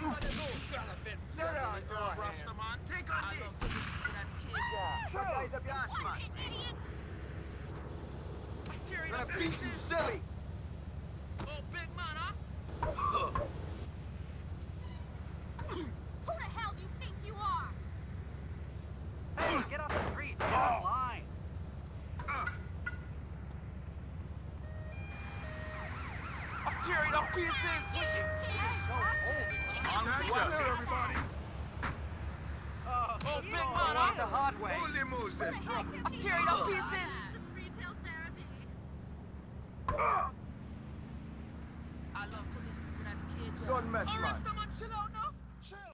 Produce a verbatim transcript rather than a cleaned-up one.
Take on this! Shut eyes up, Gosh, man. I'm gonna beat you silly! Oh, big man, huh? Who the hell do you think you are? Hey, get off the street. Get online. I'm tearing up pieces! This is so old. Stand down, everybody! Oh, Oh, big oh, man, huh? the hard way. Holy Moses! I'm tearing up pieces! Retail therapy. I love to listen to that kid. Don't mess, man.